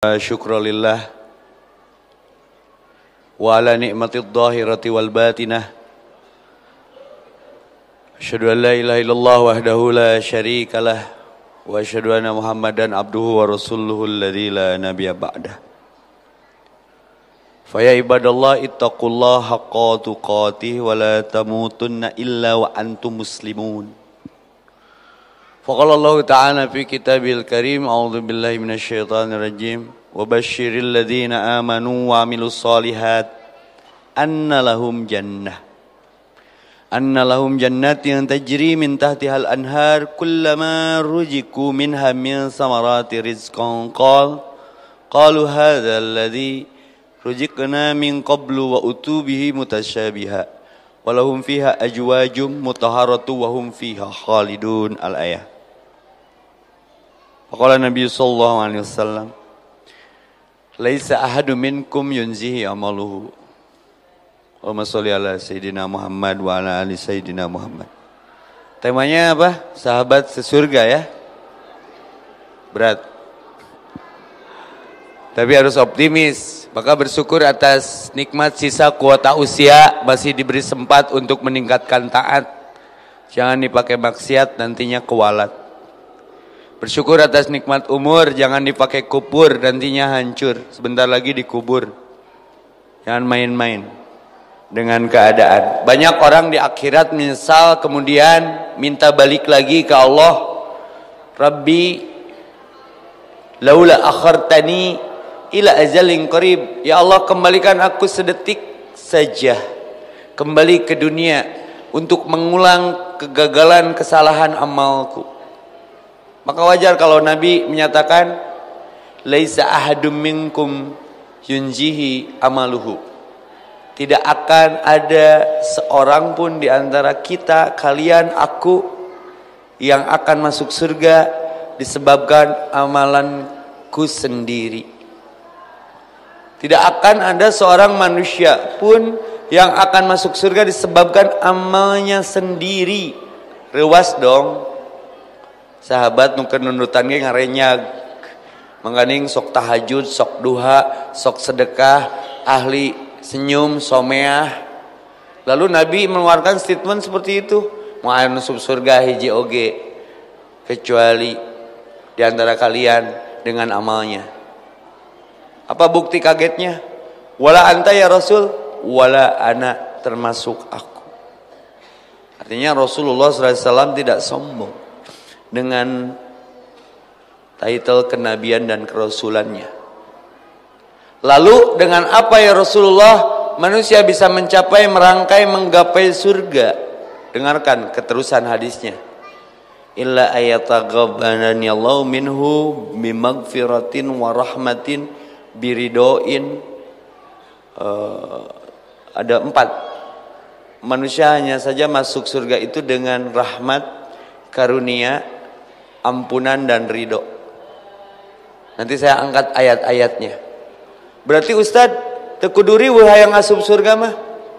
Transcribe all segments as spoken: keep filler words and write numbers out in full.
Syukra lillah wa ala ni'matid dhahirati wal batinah. Asyhadu an la ilaha illallah wahdahu la syarika lah wa asyhadu anna Muhammadan abduhu wa rasuluhu alladzi la nabiyya ba'dah. Fa ya ibadallah ittaqullaha haqqa tuqatih wa la tamutunna illa wa antum muslimun. Faqala Allah Ta'ala fi kitabil karim, a'udzu billahi minasy syaithanir rajim, wa basyiril ladzina amanu wa 'amilus shalihat anna lahum jannah anna lahum jannatin tajri min tahtihal anhar kullama ruziqu minha min samarati rizqan qal qalu hadzal ladzi ruziqna min qablu wa utubihi mutasyabiha wa lahum fiha ajwajum mutahharatu wa hum fiha khalidun. Al-ayah. Qala Nabi sallallahu alaihi wasallam, laisa ahadun minkum yunzihi amaluhu. Allahumma sholli ala sayyidina Muhammad wa ala ali sayyidina Muhammad. Temanya apa? Sahabat sesurga ya. Berat. Tapi harus optimis. Maka bersyukur atas nikmat sisa kuota usia masih diberi sempat untuk meningkatkan taat. Jangan dipakai maksiat, nantinya kualat. Bersyukur atas nikmat umur, jangan dipakai kubur, nantinya hancur. Sebentar lagi dikubur. Jangan main-main dengan keadaan. Banyak orang di akhirat menyesal, kemudian minta balik lagi ke Allah. Rabbi, laula akhartani ila ajalin qarib. Ya Allah, kembalikan aku sedetik saja. Kembali ke dunia untuk mengulang kegagalan, kesalahan amalku. Maka wajar kalau Nabi menyatakan laisa ahadum minkum yunjihi amaluhu. Tidak akan ada seorang pun di antara kita, kalian, aku yang akan masuk surga disebabkan amalanku sendiri. Tidak akan ada seorang manusia pun yang akan masuk surga disebabkan amalnya sendiri. Rewas dong. Sahabat nuker nunutan ge ngarenyag mangganing sok tahajud, sok duha, sok sedekah, ahli senyum, someah. Lalu Nabi mengeluarkan statement seperti itu, mau anu sub surga hiji oge kecuali di antara kalian dengan amalnya. Apa bukti kagetnya? Wala anta ya Rasul, wala ana termasuk aku. Artinya Rasulullah shallallahu alaihi wasallam tidak sombong dengan title kenabian dan kerasulannya. Lalu dengan apa ya Rasulullah manusia bisa mencapai, merangkai, menggapai surga? Dengarkan keterusan hadisnya. Illa ayataghabbanani Allah minhu bimagfiratin wa rahmatin biridoin. Uh, ada empat. Manusia hanya saja masuk surga itu dengan rahmat, karunia, ampunan dan ridho. Nanti saya angkat ayat-ayatnya. Berarti Ustadz tekuduri wahai yang asup surga mah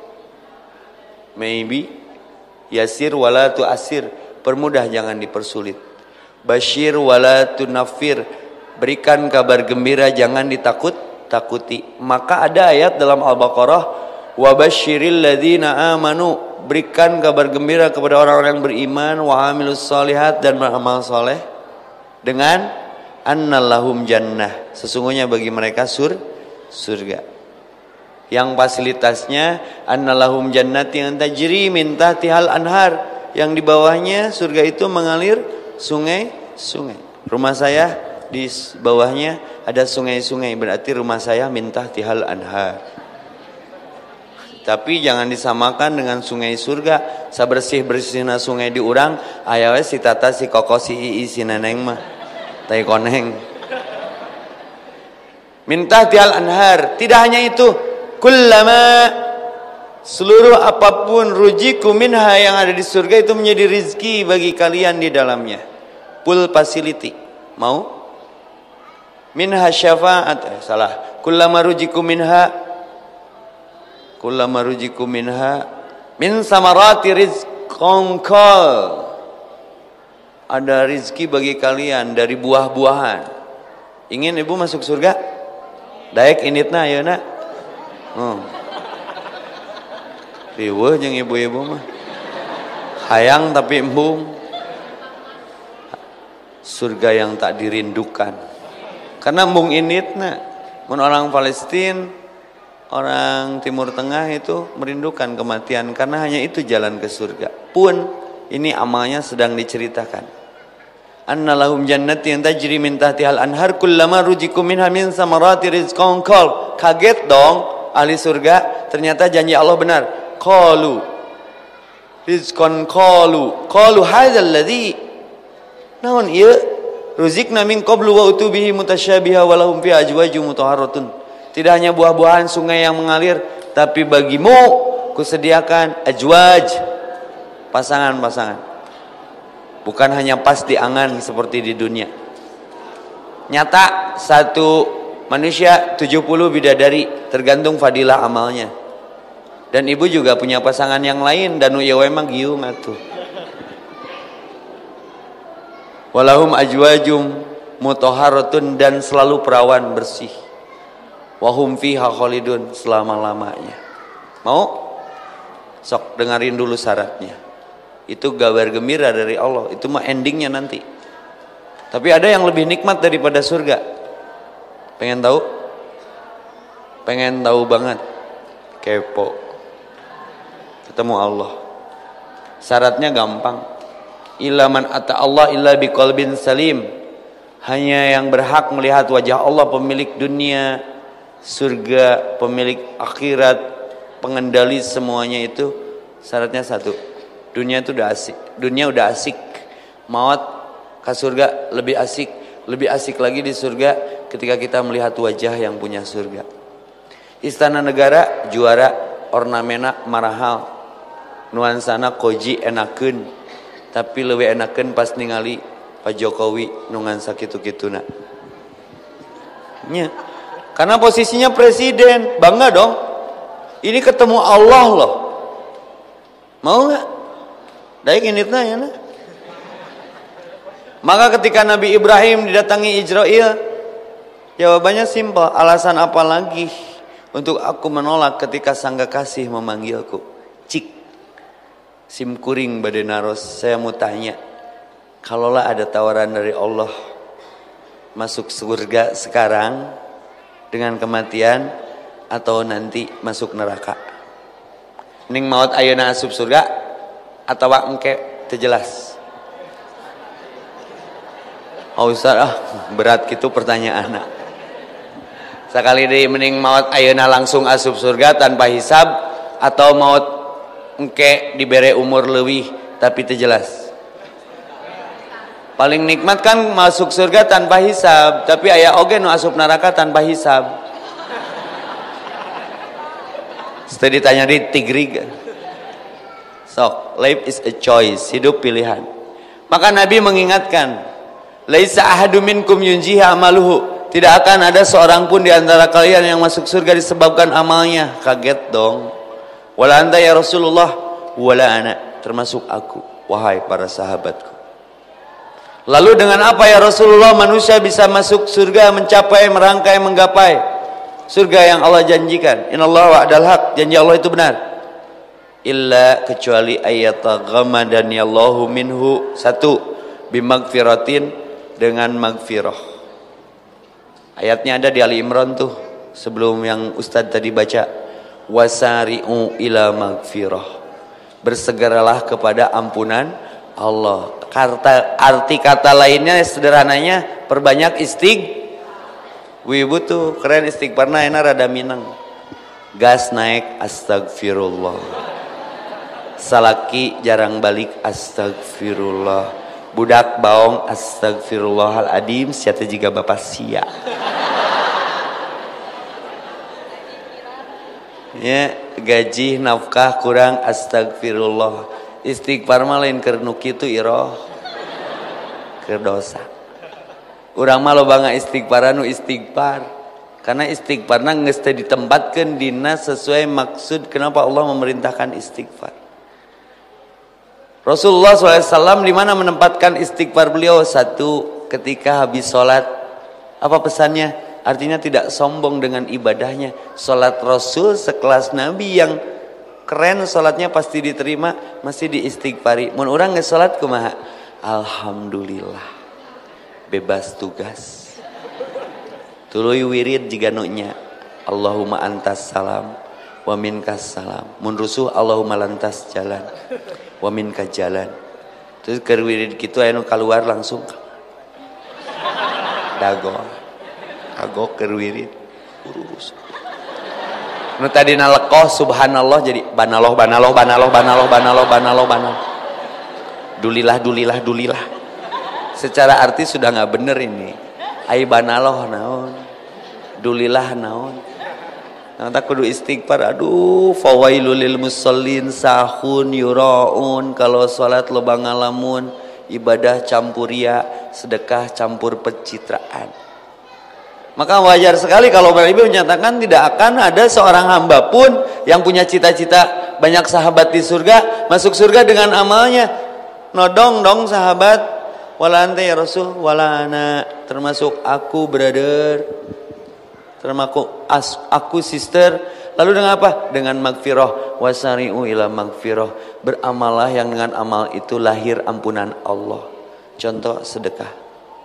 maybe yasir wala tu asir, permudah jangan dipersulit. Basyir wala tu nafir, berikan kabar gembira jangan ditakut takuti. Maka ada ayat dalam Al-Baqarah, wa basyiril ladzina amanu, berikan kabar gembira kepada orang-orang yang beriman, wa amilus shalihat, dan beramal soleh, dengan annallahum jannah, sesungguhnya bagi mereka sur surga yang fasilitasnya annallahum jannatin tajri min tahtihal anhar, yang di bawahnya surga itu mengalir sungai-sungai. Rumah saya di bawahnya ada sungai-sungai, berarti rumah saya min tahtihal anhar. Tapi jangan disamakan dengan sungai surga. Sabersih-bersihna sungai di urang, aya we si tata si koko si ii si neneng mah tai koneng. Min tahtial anhar. Tidak hanya itu, kullama, seluruh apapun rujiku minha, yang ada di surga itu menjadi rizki bagi kalian di dalamnya. Full facility. Mau? Minha syafaat. Eh, salah. Kullama rujiku minha kullama rujiku minha min samarati rizqan qal, ada rizki bagi kalian dari buah-buahan. Ingin ibu masuk surga? Daek initna ayeuna. Hmm. Riweuh jeung ibu-ibu mah. Hayang tapi embung. Surga yang tak dirindukan. Karena embung initna. Mun orang Palestina, orang Timur Tengah itu merindukan kematian karena hanya itu jalan ke surga. Pun ini amalnya sedang diceritakan. Anna lahum jannatin tajri min tahtihal anhar kullama ruziqu minha min samarati rizqan qal. Kaget dong ahli surga, ternyata janji Allah benar. Qalu rizqan qalu qalu hadzal ladzi naon ieu ruziqna min qablu wa utubihi mutasyabiha wa lahum fi ajwajum mutahharatun. Tidak hanya buah-buahan sungai yang mengalir, tapi bagimu kusediakan ajwaj, pasangan-pasangan. Bukan hanya pas di angan seperti di dunia. Nyata satu manusia tujuh puluh bidadari, tergantung fadilah amalnya. Dan ibu juga punya pasangan yang lain dan ieu emang giung atuh. Walahum ajwajum mutahharatun, dan selalu perawan bersih. Wahum fiha khalidun, selama-lamanya. Mau? Sok dengerin dulu syaratnya. Itu kabar gembira dari Allah. Itu mah endingnya nanti. Tapi ada yang lebih nikmat daripada surga. Pengen tahu? Pengen tahu banget? Kepo. Ketemu Allah. Syaratnya gampang. Illa man ata Allah illa biqalbin salim. Hanya yang berhak melihat wajah Allah, pemilik dunia, surga, pemilik akhirat, pengendali semuanya itu, syaratnya satu. Dunia itu udah asik, dunia udah asik. Maut ke surga lebih asik, lebih asik lagi di surga ketika kita melihat wajah yang punya surga. Istana negara juara, ornamena marahal, nuansana koji enakeun, tapi lebih enakeun pas ningali Pak Jokowi nungan sakitu-kituna. Nya, karena posisinya presiden, bangga dong. Ini ketemu Allah loh. Mau nggak? Daik initna ya na. Maka ketika Nabi Ibrahim didatangi Israel, jawabannya simpel. Alasan apa lagi untuk aku menolak ketika sang kekasih memanggilku? Cik, sim kuring bade naros. Saya mau tanya, kalaulah ada tawaran dari Allah masuk surga sekarang dengan kematian atau nanti masuk neraka, ning maut ayeuna asup surga atau engke terjelas? Oh Ustaz, ah berat gitu pertanyaan. Sekali deui mending maut ayeuna langsung asup surga tanpa hisab, atau maut engke dibere umur leuwih tapi terjelas? Paling nikmat kan masuk surga tanpa hisab, tapi aya oge nu asup neraka tanpa hisab. Setelah ditanya di tigrig. So, life is a choice, hidup pilihan. Maka Nabi mengingatkan, laisa ahadu minkum yunjiha amaluhu. Tidak akan ada seorang pun di antara kalian yang masuk surga disebabkan amalnya. Kaget dong. Wala anta ya Rasulullah, wala ana, termasuk aku, wahai para sahabatku. Lalu dengan apa ya Rasulullah manusia bisa masuk surga, mencapai, merangkai, menggapai surga yang Allah janjikan? Innallaha wa'dal haq, janji Allah itu benar. Illa kecuali ayataghamadani Allahu minhu, satu, bimagfiratin, dengan magfirah. Ayatnya ada di Ali Imran tuh, sebelum yang Ustadz tadi baca. Wasari'u ila magfirah, bersegeralah kepada ampunan Allah. Kata, arti kata lainnya sederhananya, perbanyak istig. Wibu tuh keren istighfarna enak rada minang. Gas naik astagfirullah. Salaki jarang balik astagfirullah. Budak baong astagfirullahaladzim. Siapa juga bapak sia. Ya, gaji nafkah kurang astagfirullah. Istighfar mah lain keur nu kitu iroh. Keur dosa. Urang mah loba istighfaran nu istighfar. Karena istighfarna geus teu ditempatkeun dina sesuai maksud kenapa Allah memerintahkan istighfar. Rasulullah shallallahu alaihi wasallam di mana menempatkan istighfar beliau? Satu, ketika habis sholat, apa pesannya? artinya tidak sombong dengan ibadahnya. Salat Rasul sekelas Nabi yang keren, salatnya pasti diterima, masih diistighfari. Mun urang geus salat kumaha? Alhamdulillah, bebas tugas. Tuluy wirid jiga nu nya, Allahumma antas salam wa minkas salam. Mun rusuh Allahumma lantas jalan wa minka jalan. Terus keur wirid kitu aya nu kaluar langsung dago. Dago keur wirid urus. Nu tadina lekoh subhanallah jadi banaloh banaloh banaloh banaloh banaloh banaloh banaloh. Dulilah dulilah dulilah. Secara arti sudah enggak bener ini. Ai banaloh naon? Dulilah naon? Nanta kudu istighfar. Aduh, fawailul lil musallin sahun yuraun. Kalau salat loba ngalamun, ibadah campur ria, sedekah campur pencitraan. Maka wajar sekali kalau Bapak Ibu menyatakan tidak akan ada seorang hamba pun yang punya cita-cita banyak sahabat di surga, masuk surga dengan amalnya. Nodong dong sahabat, wala anta ya Rasul, wala ana, termasuk aku brother, termasuk as, aku sister. Lalu dengan apa? Dengan magfirah. Wasari'u ila magfirah. Beramalah yang dengan amal itu lahir ampunan Allah. Contoh sedekah.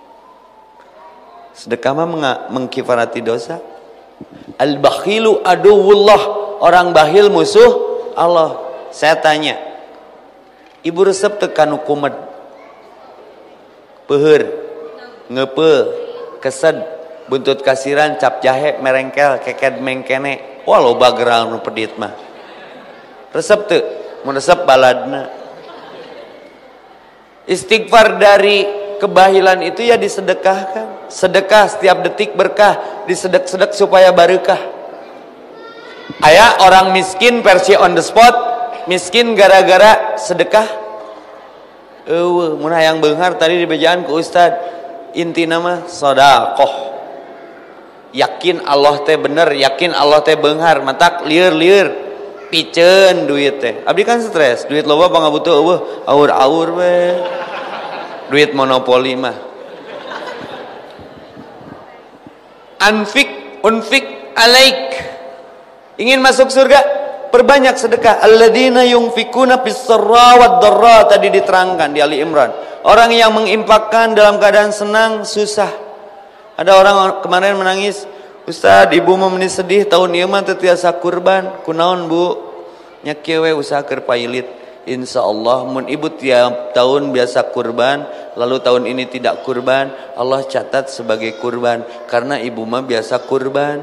Sedekah mah mengkifarati dosa. Al-bakhilu aduwullah. Orang bakhil musuh Allah. Saya tanya, ibu resep tekan kumet, peuheur, ngepe, kesed, buntut kasiran, cap jahe, merengkel, keked mengkene. Wah loba gerang nu pedit mah. Resep teu? Mun resep baladna. Istighfar dari kebahilan itu ya disedekahkan. Sedekah setiap detik berkah, disedek-sedek supaya barokah. Aya orang miskin versi on the spot, miskin gara-gara sedekah. Eueuh, mun hayang beunghar tadi dibejaan ku ustad, intina mah sedekah. Yakin Allah teh bener, yakin Allah teh beunghar, matak lieur-lieur piceun duit teh. Abdi kan stres, duit loba pangabutuh eueuh, aur-aur we. Duit monopoli mah. Anfik unfik alaik. Ingin masuk surga, perbanyak sedekah. Alladzina yunfikuna fis-sarra wad-dharra, tadi diterangkan di Ali Imran. Orang yang menginfakkan dalam keadaan senang, susah. Ada orang kemarin menangis, Ustaz, ibu mau meni sedih tahun ieu mah teu tiasa kurban. Kunaon Bu? Nya kieu we usaha keur pailit. Insyaallah mun ibu tiap tahun biasa kurban, lalu tahun ini tidak kurban, Allah catat sebagai kurban karena ibu mah biasa kurban.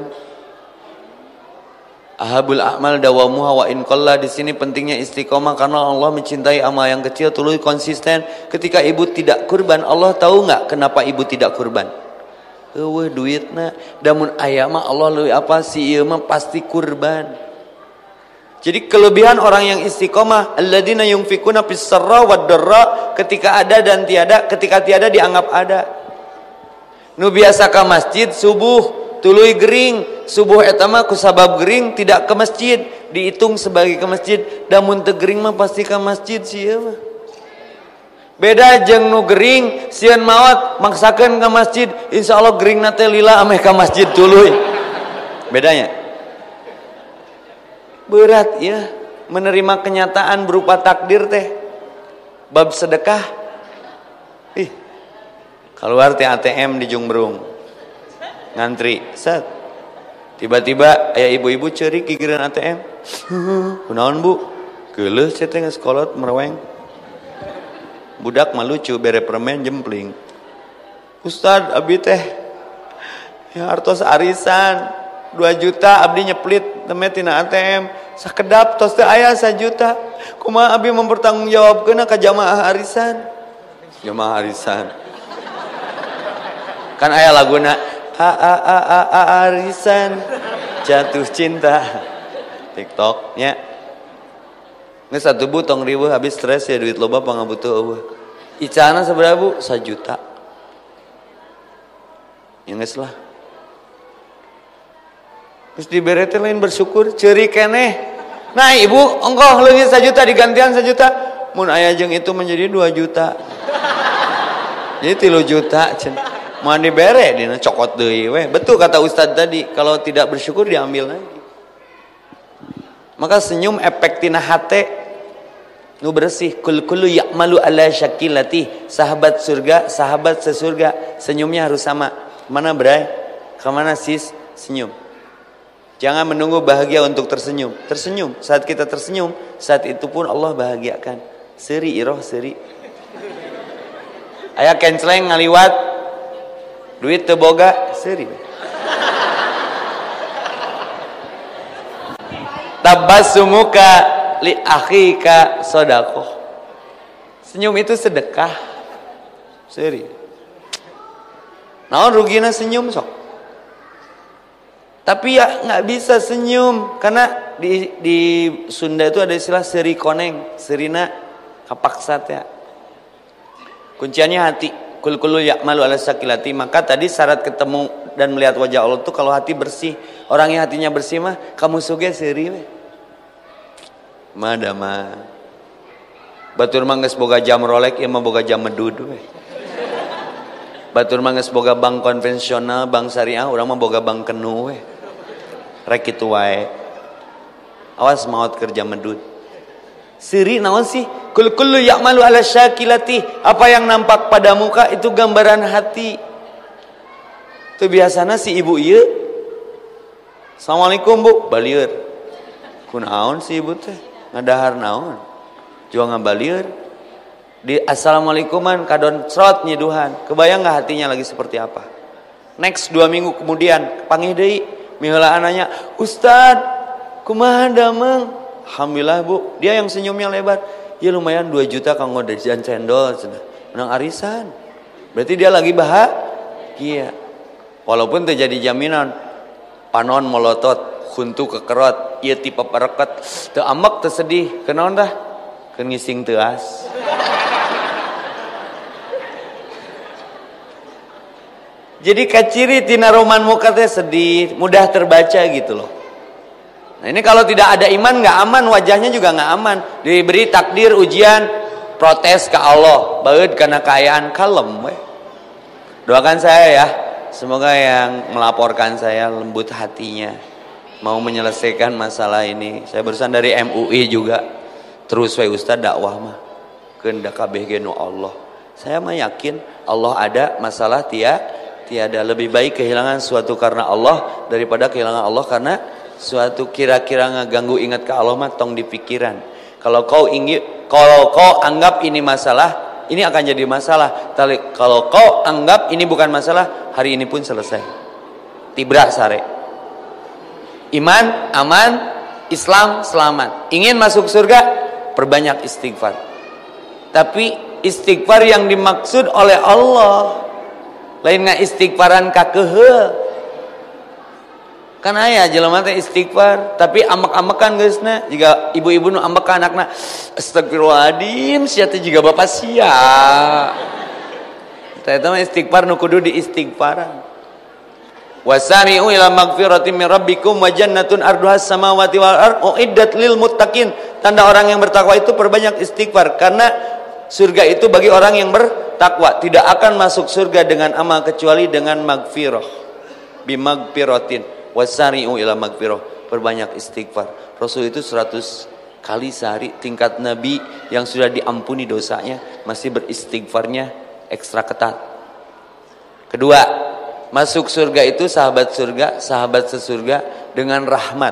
Ahabul a'mal dawamuha wa in qalla. Di sini pentingnya istiqomah karena Allah mencintai amal yang kecil, tuluy konsisten. Ketika ibu tidak kurban, Allah tahu enggak kenapa ibu tidak kurban? Eueuh duitna, damun aya mah Allah leuwih apa si ieu mah pasti kurban. Jadi kelebihan orang yang istiqomah, alladzina yunfikuna fis-sarra wad-dharra, ketika ada dan tiada, ketika tiada dianggap ada. Nu biasa ka masjid subuh tuluy gering, subuh eta mah kusabab gering tidak ke masjid, dihitung sebagai ke masjid. Damun teu gering mah pasti ka masjid sieun mah. Beda jeung nu gering sieun maot maksakeun ka masjid, insyaallah geringna teh lila ameh ka masjid tuluy. Bedanya berat ya menerima kenyataan berupa takdir teh. Bab sedekah, ih keluar teh A T M di Jungbrung ngantri, set tiba-tiba aya ibu-ibu ceurik gigireun A T M. Kunaon Bu? Geuleuh cenah teh geus kolot mereweng. Budak mah lucu bere permen jempling. Ustad abdi teh ya artos arisan dua juta abdi nyeplit temet tina A T M, sakedap tos teh aya satu juta. Kumaha abdi mempertanggungjawabkeun ka jamaah arisan? Jamaah arisan. Kan aya laguna a a a a, a arisan jatuh cinta. TikTok nya. Geus satu bu tong riweuh habis stres ya duit loba pangabutuh eueuh. Icana sabaraha Bu? satu juta. Ya geus lah. Terus dibere teh lain bersyukur, ceurik keneh. Nah ibu, engkau leungit satu juta digantian satu juta. Mun aya jeung itu menjadi dua juta. Jadi tilu juta cenah. Mau dibere dina cokot deui we. Betul kata Ustadz tadi, kalau tidak bersyukur diambil lagi. Maka senyum efek tina hate nu bersih. Kul kullu ya'malu ala syakilati. Sahabat surga, sahabat sesurga, senyumnya harus sama. Mana bray? Kemana sis? Senyum. Jangan menunggu bahagia untuk tersenyum. Tersenyum. Saat kita tersenyum, saat itu pun Allah bahagiakan. Seri iroh seri. Aya kenceleng ngaliwat, duit teu boga, seri. Tabassumuka li akhika shadaqah. Senyum itu sedekah. Seri. Naon rugina senyum sok. Tapi ya nggak bisa senyum karena di di Sunda itu ada istilah seri koneng, serina kapaksat ya. Kunciannya hati. Kul kullu ya'malu ala sakilati. Maka tadi syarat ketemu dan melihat wajah Allah itu kalau hati bersih. Orang yang hatinya bersih mah kamu suge seri we. Madama. Batur mah geus boga jam Rolex, ieu mah boga jam medud we. Batur mah geus boga bank konvensional, bank syariah, urang mah boga bank kenu we. Rek kitu wae. Awas maot kerja medud. Siri naon sih? Kul kullu ya'malu ala syakilati. Apa yang nampak pada muka itu gambaran hati. Itu biasana si ibu ieu. Assalamualaikum Bu, balieur. Kunaon si ibu teh? Ngadahar naon? Jual ngabalieur. Di assalamualaikuman kadon srot nyiduhan. Kebayang enggak hatinya lagi seperti apa? Next dua minggu kemudian panggih deui. Miheulaan nanya, "Ustad, kumaha damang?" Alhamdulillah Bu, dia yang senyumnya lebar. Ya lumayan dua juta kanggo jajan cendol cenah. Menang arisan. Berarti dia lagi bahagia. Walaupun terjadi jaminan panon molotot, huntu kekerot, ieu tipe pereket, teu amek teu sedih. Kenaon dah? Keun ngising teu as. Jadi kaciri tina roman muka teh sedih, mudah terbaca gitu loh. Nah ini kalau tidak ada iman nggak aman, wajahnya juga nggak aman. Diberi takdir ujian, protes ke Allah, baeud karena kekayaan kalem we. Doakan saya ya, semoga yang melaporkan saya lembut hatinya, mau menyelesaikan masalah ini. Saya barusan dari M U I juga, terus we Ustaz dakwah mah, keundak kabeh ge nu Allah. Saya mah yakin Allah ada, masalah tiada. Tiada, lebih baik kehilangan suatu karena Allah daripada kehilangan Allah karena suatu kira-kira ngeganggu ingat ke Allah mah tong di pikiran. Kalau kau ingin, kalau kau anggap ini masalah, ini akan jadi masalah. Tapi kalau kau anggap ini bukan masalah, hari ini pun selesai. Tibra sare. Iman aman, Islam selamat. Ingin masuk surga, perbanyak istighfar. Tapi istighfar yang dimaksud oleh Allah lain nggak istighfaran kakeuheul. Kan aya jelema teh istighfar tapi amek-amekan geusna, jiga ibu-ibu nu ambek ka anakna, astagfirullahaladzim sia teh jiga bapak sia. Tah eta mah istighfar nu kudu diistighfaran. Wasari'u ila magfiratin min rabbikum wa jannatun arduhas samawati wal ardh uiddat lil muttaqin. Tanda orang yang bertakwa itu perbanyak istighfar karena surga itu bagi orang yang bertakwa. Tidak akan masuk surga dengan amal kecuali dengan magfirah. Bimagfiratin wasari'u ila magfirah. Perbanyak istighfar. Rasul itu seratus kali sehari. Tingkat Nabi yang sudah diampuni dosanya masih beristighfarnya ekstra ketat. Kedua, masuk surga itu sahabat surga, sahabat sesurga dengan rahmat.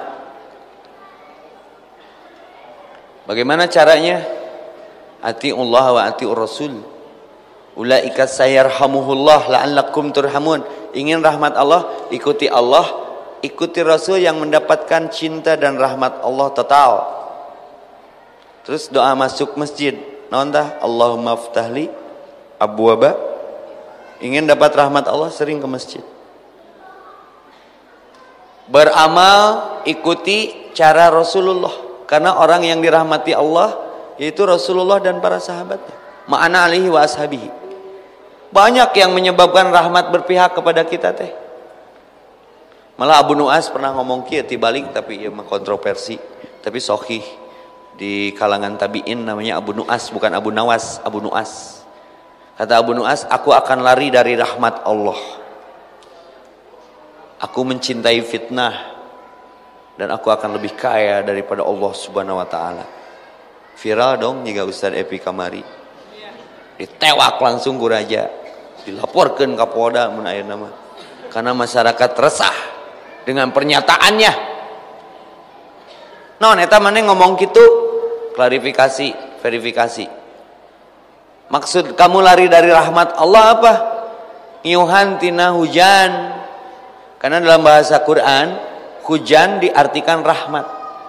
Bagaimana caranya? Ati'ullah wa ati'ur rasul. Ulaika sayarhamuhullah la'allakum turhamun. Ingin rahmat Allah, ikuti Allah, ikuti Rasul yang mendapatkan cinta dan rahmat Allah total. Terus doa masuk masjid. Naon tah? Allahumma ftahli abwaba. Ingin dapat rahmat Allah, sering ke masjid. Beramal, ikuti cara Rasulullah. Karena orang yang dirahmati Allah yaitu Rasulullah dan para sahabatnya. Ma'ana alihi wa ashabihi. Banyak yang menyebabkan rahmat berpihak kepada kita teh. Malah Abu Nu'as pernah ngomong kieu tibalik tapi ieu mah kontroversi, tapi sahih di kalangan tabi'in namanya Abu Nu'as, bukan Abu Nawas, Abu Nu'as. Kata Abu Nu'as, aku akan lari dari rahmat Allah. Aku mencintai fitnah dan aku akan lebih kaya daripada Allah Subhanahu wa taala. Viral dong jika Ustaz Epi kamari. Ditewak langsung ku raja. Dilaporkan ke Polda mun aya nama. Karena masyarakat resah dengan pernyataannya. Non eta maneh ngomong kitu, klarifikasi, verifikasi. Maksud kamu lari dari rahmat Allah apa? Ngiuhan tina hujan. Karena dalam bahasa Quran, hujan diartikan rahmat.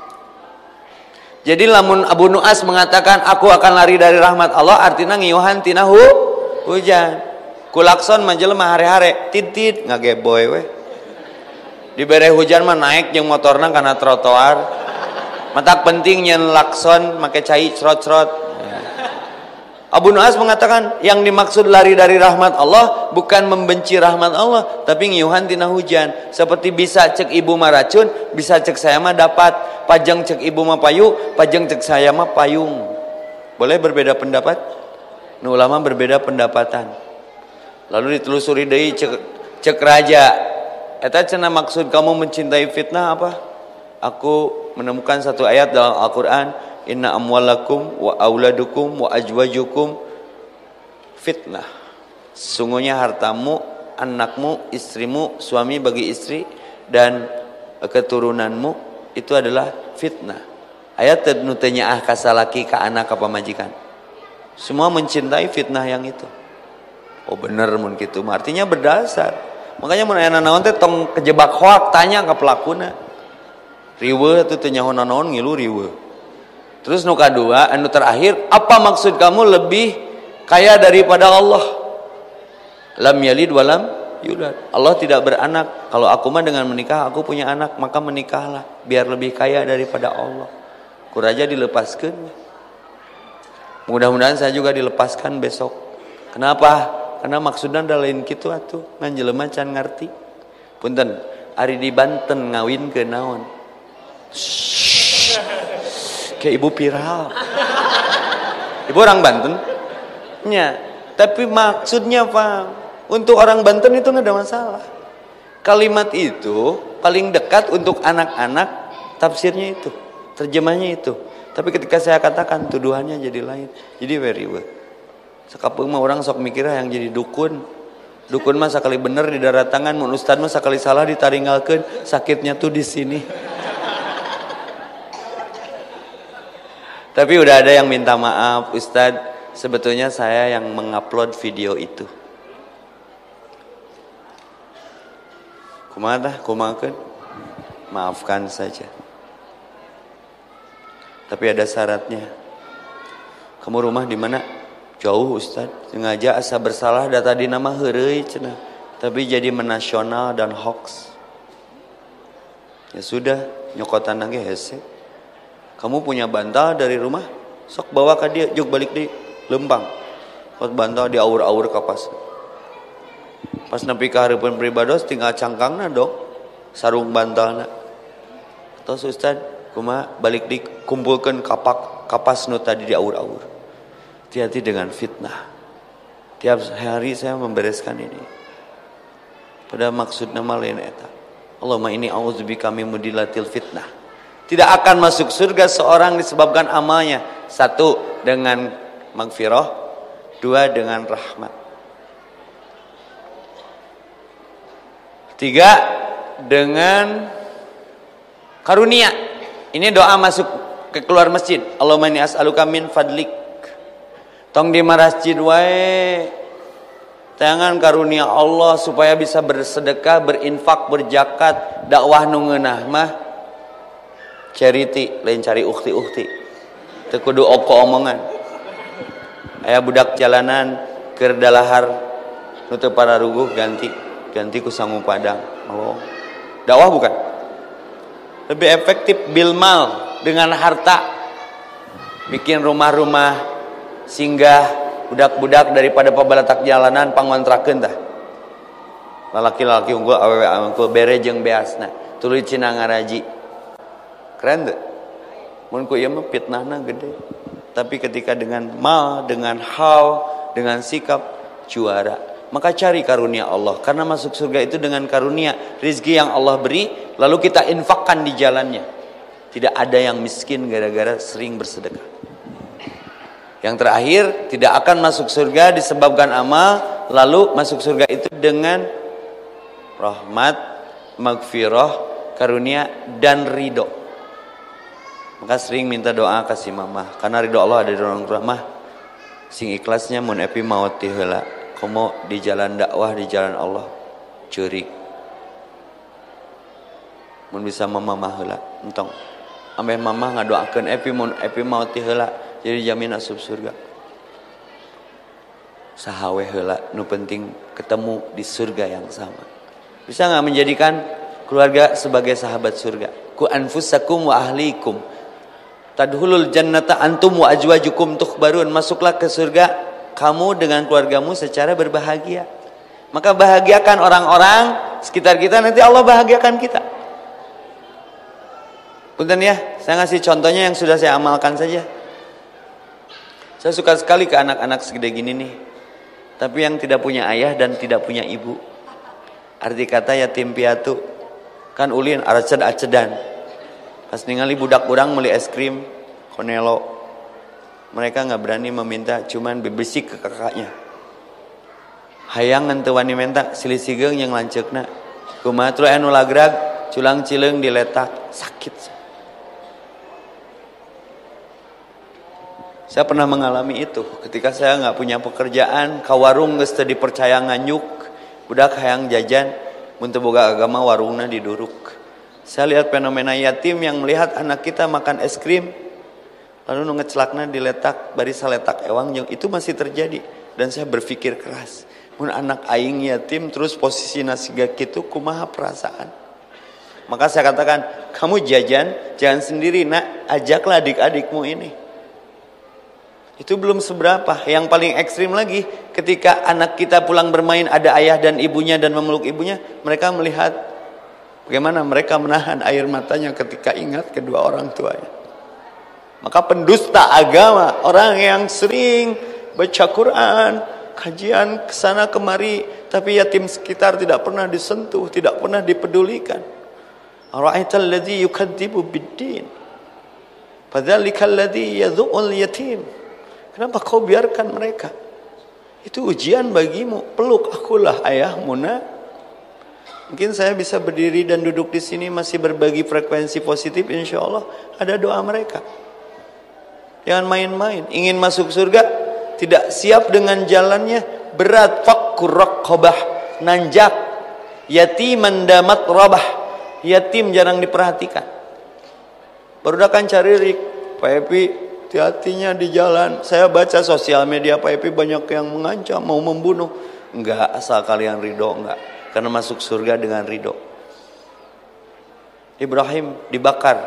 Jadi lamun Abu Nu'as mengatakan aku akan lari dari rahmat Allah, artinya ngiuhan tina hu, hujan. Kulakson majelema hare-hare, titit ngageboy we. Dibere hujan mah naik jeung motorna kana trotoar. Matak penting nyen lakson make cai crot-crot. Abu Nu'as mengatakan yang dimaksud lari dari rahmat Allah bukan membenci rahmat Allah, tapi ngiuhan tina hujan. Seperti bisa cek ibu mah racun, bisa cek saya mah dapat. Pajang cek ibu mah payu, pajang cek saya mah payung. Boleh berbeda pendapat? Nu ulama berbeda pendapatan. Lalu ditelusuri deui cek, cek raja. Eta cenah maksud kamu mencintai fitnah apa? Aku menemukan satu ayat dalam Al-Qur'an, inna amwalakum wa auladukum wa ajwajukum fitnah. Sungguhnya hartamu, anakmu, istrimu, suami bagi istri dan keturunanmu itu adalah fitnah. Ayat nu teu nyaah ka salaki, ka anak, ka pamajikan. Semua mencintai fitnah yang itu. Oh bener mun kitu, artinya berdasar. Makanya mun aya naon teh tong kejebak hoak, tanya ka pelakuna. Riweuh atuh teu nyaho naon ngilu riweuh. Terus nu kedua, anu terakhir, apa maksud kamu lebih kaya daripada Allah? Lam yalid walam yulad. Allah tidak beranak. Kalau aku mah dengan menikah, aku punya anak, maka menikahlah biar lebih kaya daripada Allah. Kuraja dilepaskan. Mudah-mudahan saya juga dilepaskan besok. Kenapa? Karena maksudnya ada lain kitu atuh, ngan jelema can ngarti. Punten, ari di Banten ngawin ke naon? Kayak ibu viral. Ibu orang Banten? Ya, tapi maksudnya apa? Untuk orang Banten itu nggak ada masalah. Kalimat itu paling dekat untuk anak-anak, tafsirnya itu, terjemahnya itu. Tapi ketika saya katakan tuduhannya jadi lain. Jadi very well. Sakapeung mah orang sok mikirnya yang jadi dukun. Dukun mah sakali bener di darat tangan, mun ustad mah sakali salah ditaringgalkeun, sakitnya tuh di sini. Tapi udah ada yang minta maaf, Ustadz, sebetulnya saya yang mengupload video itu. Kumaha tah, kumahakeun? Maafkan saja. Tapi ada syaratnya. Kamu rumah di mana? Jauh, Ustadz. Sengaja asa bersalah data di nama heureuy cenah. Tapi jadi menasional dan hoax. Ya sudah, nyokotan lagi hese. Kamu punya bantal dari rumah, sok bawa ke dia, juk balik di Lembang. Pas bantal di aur-aur kapas. Pas nepi ka hareupeun pribados tinggal cangkangna dong, sarung bantalna. Tos Ustad, kumaha balik dikumpulkeun kapak kapas nu tadi di aur-aur. Hati-hati dengan fitnah. Tiap hari saya membereskan ini. Pada maksudna mah lain eta. Allahumma inni a'udzubika min mudilatil fitnah. Tidak akan masuk surga seorang disebabkan amalnya. Satu, dengan magfirah. Dua, dengan rahmat. Tiga, dengan karunia. Ini doa masuk ke keluar masjid. Allahumma inni as'aluka min fadlik. Tong di masjid wae. Tangan karunia Allah supaya bisa bersedekah, berinfak, berzakat, dakwah nu ngeunah mah. Charity, lain cari ukti-ukti. Teu kudu oko omongan. Aya budak jalanan keur dalahar nu teu pararuguh ganti ganti ku sangu padang. Oh. Dakwah bukan? Lebih efektif bil mal, dengan harta. Bikin rumah-rumah singgah budak-budak daripada pabalatak jalanan pangontrakeun tah. Lalaki-lalaki unggul awewe unggul bere jeung beasna. Tuluy cina ngaraji. Keren tuh. Mun ku ieu mah fitnahna gede. Tapi ketika dengan mal, dengan hal, dengan sikap juara. Maka cari karunia Allah, karena masuk surga itu dengan karunia, rizki yang Allah beri, lalu kita infakkan di jalannya. Tidak ada yang miskin gara-gara sering bersedekah. Yang terakhir, tidak akan masuk surga disebabkan amal, lalu masuk surga itu dengan rahmat, magfirah, karunia, dan ridho. Maka sering minta doa kasih mama, karena ridho Allah ada di orang tua. Mah, sing ikhlasnya mun epi maut ti heula, komo di jalan dakwah, di jalan Allah ceurik. Mun bisa mama mah heula, entong. Ambeh mama ngadoakeun epi mun epi maut ti heula, jadi jamin asup surga. Saha we heula, nu penting ketemu di surga yang sama. Bisa enggak menjadikan keluarga sebagai sahabat surga? Ku anfusakum wa ahlikum tadkhulul jannata antum wa ajwajukum tukhbarun. Masuklah ke surga kamu dengan keluargamu secara berbahagia. Maka bahagiakan orang-orang sekitar kita, nanti Allah bahagiakan kita. Punten ya, saya ngasih contohnya yang sudah saya amalkan saja. Saya suka sekali ke anak-anak segede gini nih, tapi yang tidak punya ayah dan tidak punya ibu. Arti kata yatim piatu, kan ulin araced-acedan. Pas ningali budak urang beli es krim, konelo, mereka nggak berani meminta, cuman bebesik ke kakaknya. Hayang ngan teu wani minta, silih sigeung yang lanceukna. Kumaha tuluy anu lagrag, culang cileung diletak, sakit. Saya pernah mengalami itu ketika saya nggak punya pekerjaan, ka warung geus teu dipercaya nganyuk, budak hayang jajan, mun teu boga agama warungna diduruk. Saya lihat fenomena yatim yang melihat anak kita makan es krim, lalu nu ngecelakna diletak, bari saletak ewang, itu masih terjadi. Dan saya berpikir keras, mun anak aing yatim terus posisi nasiga kitu, kumaha perasaan. Maka saya katakan, kamu jajan jangan sendiri nak, ajaklah adik-adikmu ini. Itu belum seberapa. Yang paling ekstrim lagi, ketika anak kita pulang bermain ada ayah dan ibunya dan memeluk ibunya, mereka melihat bagaimana mereka menahan air matanya ketika ingat kedua orang tuanya. Maka pendusta agama, orang yang sering baca Quran, kajian kesana kemari, tapi yatim sekitar tidak pernah disentuh, tidak pernah dipedulikan. Ara'aital ladzi yukadzibu biddin, fadzalikal ladzi yadhu'ul yatim. Kenapa kau biarkan mereka? Itu ujian bagimu. Peluk akulah ayahmu nak. Mungkin saya bisa berdiri dan duduk di sini masih berbagi frekuensi positif, insya Allah ada doa mereka. Jangan main-main. Ingin masuk surga, tidak siap dengan jalannya, berat. Fakkur raqabah, nanjak. Yatiman damat rabah, yatim jarang diperhatikan. Baru akan cari rik, Pak Epi, hati-hatinya di jalan. Saya baca sosial media Pak Epi banyak yang mengancam mau membunuh. Enggak, asal kalian ridho, enggak. Karena masuk surga dengan ridho. Ibrahim dibakar,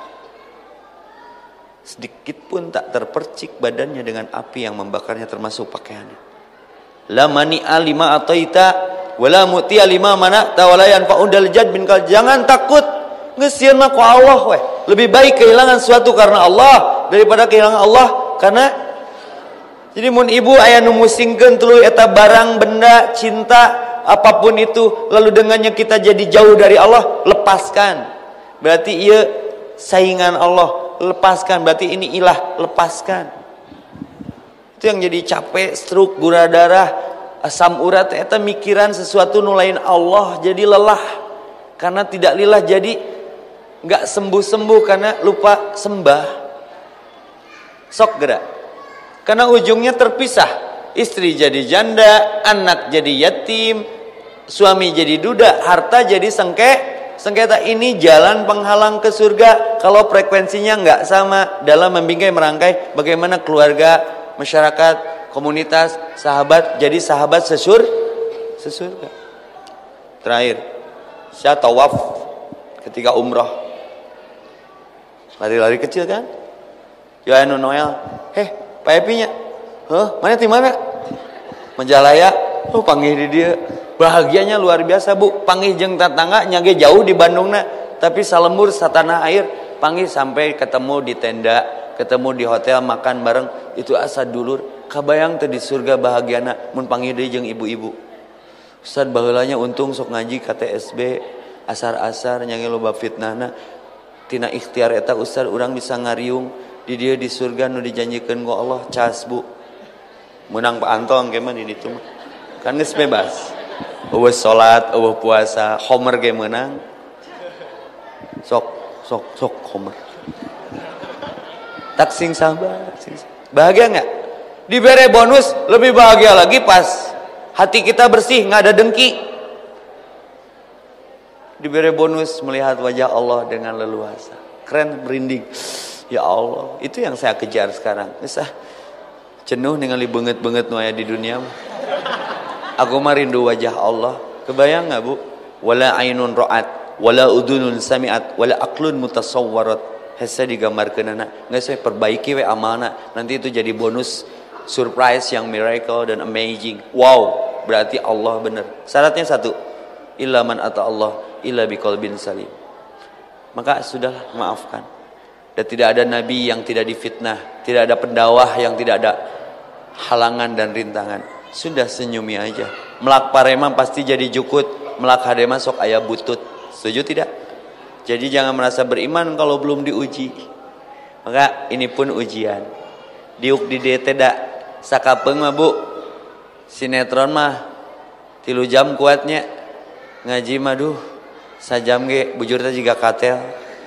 sedikit pun tak terpercik badannya dengan api yang membakarnya, termasuk pakaiannya. La mani'a lima ataita wala mu'tiya lima mana'ta wala yanfa'udal jad bin kal. Jangan takut, ngesieun mah ku Allah weh. Lebih baik kehilangan sesuatu karena Allah daripada kehilangan Allah karena. Jadi mun ibu aya nu musingkeun tuluy eta barang benda cinta apapun itu, lalu dengannya kita jadi jauh dari Allah, lepaskan. Berarti ia saingan Allah, lepaskan. Berarti ini ilah, lepaskan. Itu yang jadi capek, stroke, gula darah, asam urat, eta mikiran sesuatu nulain Allah, jadi lelah. Karena tidak lillah, jadi nggak sembuh-sembuh karena lupa sembah. Sok gerak. Karena ujungnya terpisah. Istri jadi janda, anak jadi yatim, suami jadi duda, harta jadi sengke, sengketa. Ini jalan penghalang ke surga kalau frekuensinya nggak sama dalam membingkai merangkai bagaimana keluarga, masyarakat, komunitas, sahabat jadi sahabat sesur, sesurga. Terakhir, saya tawaf ketika umroh, lari-lari kecil kan? Ya anu Noel, heh, Pak Epinya, huh, mana di mana? Menjalaya, oh panggil di dia. Bahagianya luar biasa bu, panggil jeung tetangga nyage jauh di Bandungna, tapi salembur satanah air, panggil sampai ketemu di tenda, ketemu di hotel, makan bareng, itu asa dulur. Kabayang teh di surga bahagiana mun panggil deui jeung ibu-ibu. Ustaz baheulanya untung sok ngaji K T S B asar-asar nyanyi loba fitnahna. Tina ikhtiar eta Ustaz urang bisa ngariung di dieu di surga nu dijanjikeun ku Allah cas Bu. Menang Pak Antong ke mana di ditu mah. Kan geus bebas. Eueuh salat, eueuh puasa, homer ge meunang. Sok sok sok homer. Tak sing sabar, sing sabar. Bahagia enggak? Dibere bonus lebih bahagia lagi pas hati kita bersih, nggak ada dengki. Diberi bonus melihat wajah Allah dengan leluasa. Keren, merinding. Ya Allah, itu yang saya kejar sekarang. Bisa jenuh dengan banget-banget nu aya di dunia. Aku mah rindu wajah Allah. Kebayang nggak Bu? Wala ainun ra'at, wala udunun sami'at, wala aqlun mutasawwarat. Hese digambarkeunana. Geus we perbaiki we amalna. Nanti itu jadi bonus surprise yang miracle dan amazing. Wow, berarti Allah benar. Syaratnya satu, illa man ata Allah illa biqalbin salim. Maka sudahlah, maafkan. Dan tidak ada nabi yang tidak difitnah, tidak ada pendawah yang tidak ada halangan dan rintangan. Sudah senyumi aja. Melak parema pasti jadi jukut, melak hadema sok aya butut. Setuju tidak? Jadi jangan merasa beriman kalau belum diuji. Maka ini pun ujian. Diuk di D T da sakapeung mah Bu. Sinetron mah tilu jam kuatnya. Ngaji mah duh sajam ge bujur teh jiga katel.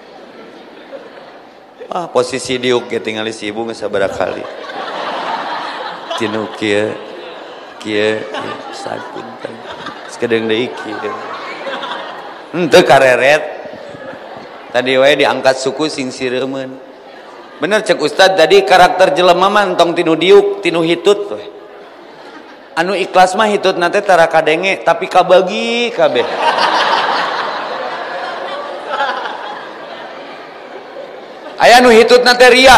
Ah posisi diuk ge tingali si ibu geus sabaraha kali. Tinu kieu kieu sapunten. Sekedeng deui kieu. Henteu kareret. Tadi wae diangkat suku sing sireumeun. Bener cek Ustad tadi karakter jelema mah entong tinu diuk, tinu hitut we. Anu ikhlas mah hitut nate tara kadenge tapi kabagi kabeh. Aya nu hitut nate ria.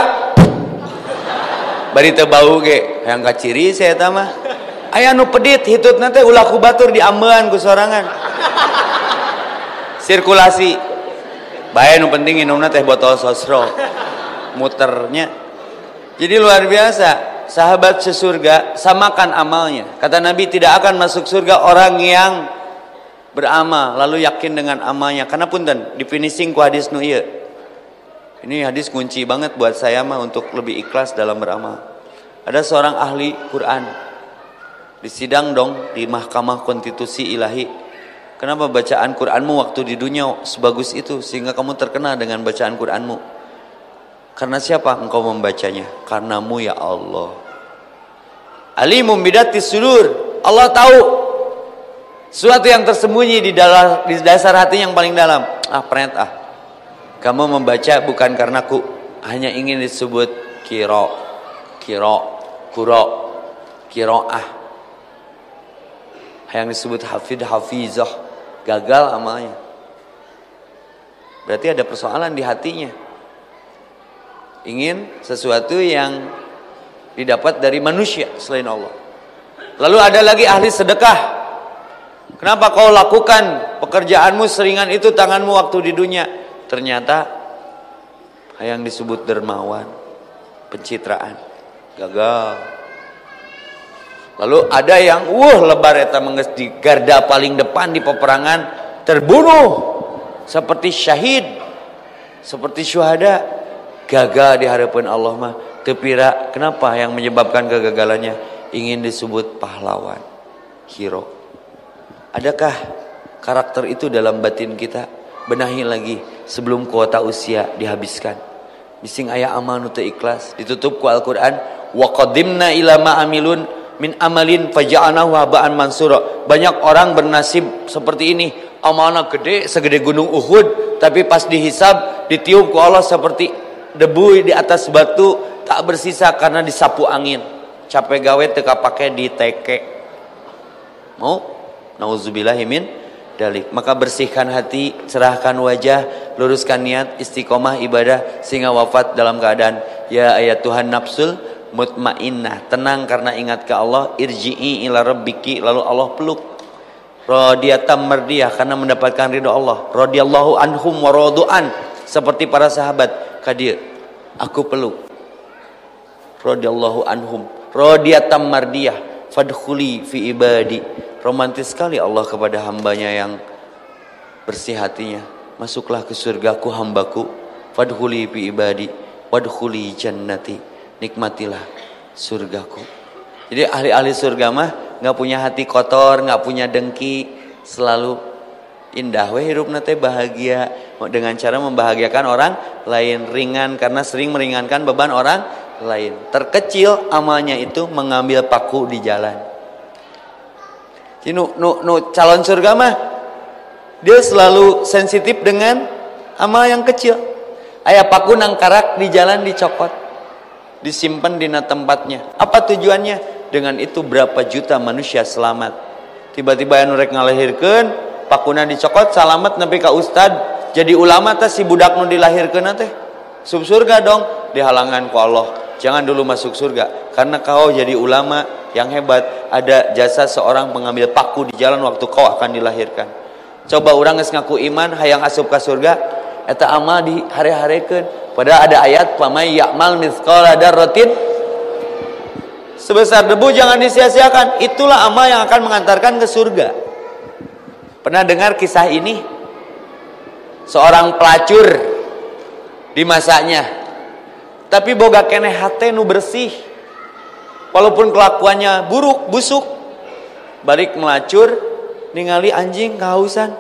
Bari teu bau ge, hayang kaciri saya eta mah. Aya nu pedit hitut nate ulah ku batur diambean ku sorangan. Sirkulasi. Bae nu penting minumna teh botol sosro. Muternya. Jadi luar biasa. Sahabat sesurga samakan amalnya. Kata Nabi tidak akan masuk surga orang yang beramal lalu yakin dengan amalnya. Karena punten di finishing ku hadis nu ieu. Ini hadis kunci banget buat saya mah untuk lebih ikhlas dalam beramal. Ada seorang ahli Quran di sidang dong di Mahkamah Konstitusi Ilahi. Kenapa bacaan Quranmu waktu di dunia sebagus itu sehingga kamu terkenal dengan bacaan Quranmu? Karena siapa engkau membacanya? Karenamu ya Allah. Alimum bidati sudur. Allah tahu sesuatu yang tersembunyi di dalam di dasar hati yang paling dalam. Ah, pret ah. Kamu membaca bukan karena ku hanya ingin disebut kiro, kiro, kuro, kiroah. Yang disebut hafid, hafizah. Gagal amalnya. Berarti ada persoalan di hatinya. Ingin sesuatu yang didapat dari manusia selain Allah. Lalu ada lagi ahli sedekah. Kenapa kau lakukan pekerjaanmu seringan itu tanganmu waktu di dunia? Ternyata yang disebut dermawan, pencitraan, gagal. Lalu ada yang wuh lebar eta mengges di garda paling depan di peperangan terbunuh seperti syahid, seperti syuhada, gagal di hadapan Allah mah teu pira. Kenapa yang menyebabkan kegagalannya? Ingin disebut pahlawan, hero. Adakah karakter itu dalam batin kita? Benahi lagi sebelum kuota usia dihabiskan. Bising aya amal nu teu ikhlas ditutup ku Al-Qur'an wa qadimna ila ma amilun min amalin faja'anahu haba'an mansura. Banyak orang bernasib seperti ini, amalna gede segede gunung Uhud tapi pas dihisab ditiup ku Allah seperti debu di atas batu, tak bersisa karena disapu angin. Capek gawe teu kapake diteke. Mau? Nauzubillahi min dalik. Maka bersihkan hati, cerahkan wajah, luruskan niat, istiqomah ibadah sehingga wafat dalam keadaan ya ayat Tuhan nafsul mutmainnah, tenang karena ingat ke Allah, irji'i ila rabbiki, lalu Allah peluk. Radiyatan mardiyah karena mendapatkan ridho Allah. Radiyallahu anhum wa radu'an, seperti para sahabat. Kadir aku peluk. Radiyallahu anhum, Radiyatam mardiyah fadkhuli fi ibadi. Romantis sekali Allah kepada hambanya yang bersih hatinya. Masuklah ke surgaku hambaku. Fadkhuli fi ibadi wadkhuli jannati. Nikmatilah surgaku. Jadi ahli-ahli surga mah nggak punya hati kotor, nggak punya dengki, selalu indah we hirupna teh bahagia dengan cara membahagiakan orang lain, ringan karena sering meringankan beban orang lain. Terkecil amalnya itu mengambil paku di jalan. Jadi nu, nu, nu calon surga mah dia selalu sensitif dengan amal yang kecil. Aya paku nang karak di jalan dicokot, disimpan di tempatnya. Apa tujuannya? Dengan itu berapa juta manusia selamat. Tiba-tiba anu rek ngalahirkeun, pakuna dicokot, selamat nepi ka ustad, jadi ulama teh si budak nu dilahirkeun teh sub surga dong, dihalangan ku Allah. Jangan dulu masuk surga karena kau jadi ulama yang hebat, ada jasa seorang pengambil paku di jalan waktu kau akan dilahirkan. Coba orang geus ngaku iman hayang asup ka surga, eta amal di hare-harekeun. Padahal ada ayat pamay ya'mal mithqala dzarratin, sebesar debu jangan disia-siakan. Itulah amal yang akan mengantarkan ke surga. Pernah dengar kisah ini? Seorang pelacur di masanya, tapi boga keneh hate nu bersih. Walaupun kelakuannya buruk, busuk, balik melacur, ningali anjing kehausan,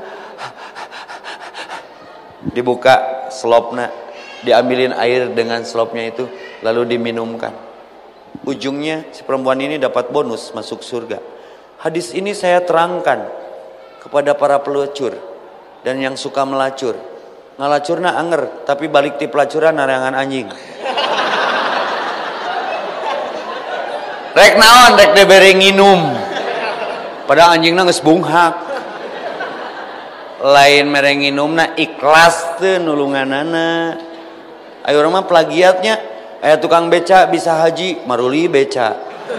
dibuka slopna, diambilin air dengan slopnya itu, lalu diminumkan. Ujungnya si perempuan ini dapat bonus masuk surga. Hadis ini saya terangkan kepada para pelacur dan yang suka melacur. Ngalacurna anger, tapi balik ti pelacuran narangan anjing. Rek naon rek dibere nginum. Padahal anjingna geus bunghak. Lain mere nginumna ikhlas teu nulunganana. Ayo urang mah plagiatnya. Eh tukang beca bisa haji, maruli beca.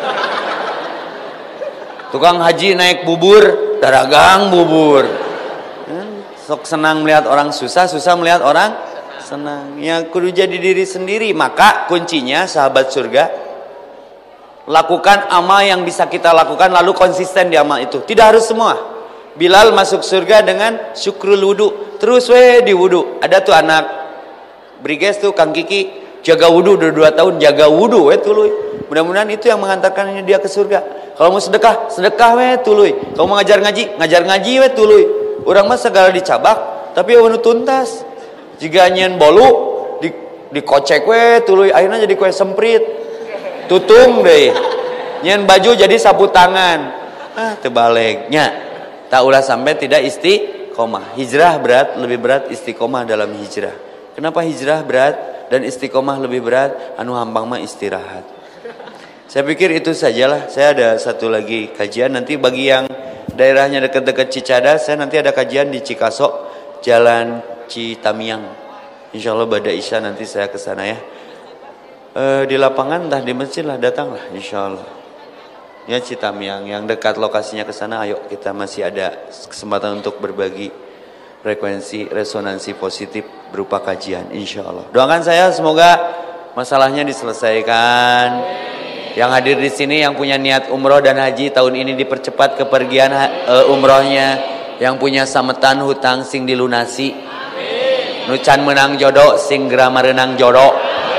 Tukang haji naik bubur, daragang bubur. Sok senang melihat orang susah, susah melihat orang senang. Ya kudu jadi diri sendiri. Maka kuncinya sahabat surga, lakukan amal yang bisa kita lakukan lalu konsisten di amal itu. Tidak harus semua. Bilal masuk surga dengan syukrul wudu. Terus we di wudu. Ada tuh anak Briges tuh Kang Kiki, jaga wudhu udah dua tahun, jaga wudhu we tuluy. Mudah-mudahan itu yang mengantarkannya dia ke surga. Kalau mau sedekah, sedekah we tuluy. Kalau mau ngajar ngaji, ngajar ngaji we tuluy. Urang mah segala dicabak, tapi anu tuntas. Jika nyen bolu di dikocek we tuluy, akhirnya jadi kue semprit. Tutung deh. Nyen baju jadi sapu tangan. Ah, tebaliknya. Tak ulah sampai tidak istiqomah. Hijrah berat, lebih berat istiqomah dalam hijrah. Kenapa hijrah berat dan istiqomah lebih berat? Anu hampang mah istirahat. Saya pikir itu sajalah. Saya ada satu lagi kajian nanti bagi yang daerahnya dekat-dekat Cicadas, saya nanti ada kajian di Cikasok, Jalan Citamiang. Insya Allah pada Isya nanti saya ke sana ya. E, di lapangan entah di masjid lah, datanglah insya Allah. Ya Citamiang yang dekat lokasinya ke sana, ayo kita masih ada kesempatan untuk berbagi frekuensi resonansi positif berupa kajian insya Allah. Doakan saya semoga masalahnya diselesaikan. Yang hadir di sini yang punya niat umroh dan haji tahun ini dipercepat kepergian uh, umrohnya. Yang punya sametan hutang sing dilunasi. Nucan menang jodoh sing gera marenang jodoh.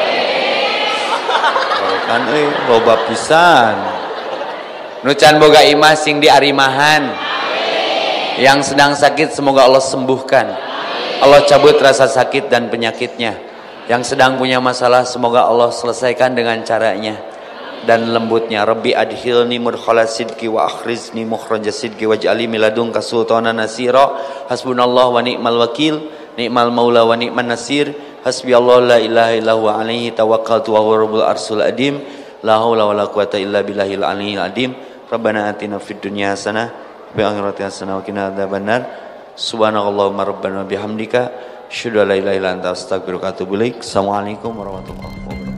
Kan euy loba pisan. Nucan boga imah sing diarimahan. Yang sedang sakit semoga Allah sembuhkan. Allah cabut rasa sakit dan penyakitnya. Yang sedang punya masalah semoga Allah selesaikan dengan caranya dan lembutnya. Rabbi adkhilni mudkhala sidqi wa akhrizni mukhraja sidqi waj'alni min ladunka sultanan nasira. Hasbunallahu wa ni'mal wakil, ni'mal maula wa ni'man nasir. Hasbiyallahu la ilaha illa huwa alaihi tawakkaltu wa huwa rabbul arsyil adim. La haula wala quwata illa billahil aliyyil adim. Rabbana atina fid dunya hasanah wa fil akhirati hasanah wa qina adzabannar. Subhanakallahumma rabbana bihamdika asyhadu an la ilaha illa anta astaghfiruka wa atubu ilaik. Assalamualaikum warahmatullahi wabarakatuh.